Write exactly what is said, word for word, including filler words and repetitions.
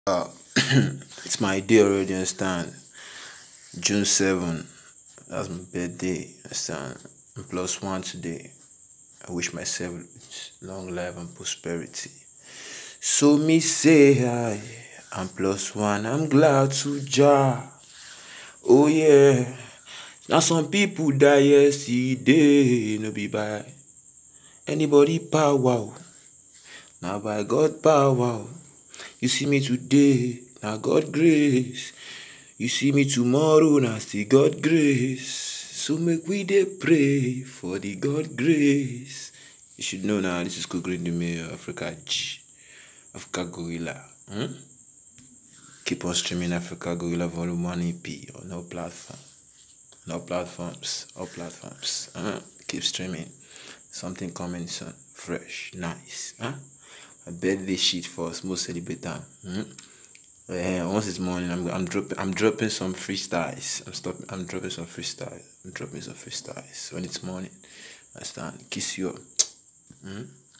Uh, it's my day already, understand? June seventh. That's my birthday, understand? I'm plus one today. I wish myself long life and prosperity. So me say hi. I'm plus one. I'm glad to jar. Oh yeah. Now some people die yesterday. No be by anybody power. Now by God power. You see me today, now God grace. You see me tomorrow, now still God grace. So make we dey pray for the God grace. You should know now, this is Google in the Mail, Africa G, Africa Gorilla. Hmm? Keep on streaming Africa Gorilla Volume one E P on all platform. No platforms, all platforms. Uh, keep streaming. Something coming soon, fresh, nice. Huh? I bet this shit for small celebrate time. Hmm? Yeah, once it's morning, I'm I'm dropping I'm dropping some freestyles. I'm stopping. I'm dropping some freestyles. I'm dropping some freestyles when it's morning. I stand kiss you up. Hmm?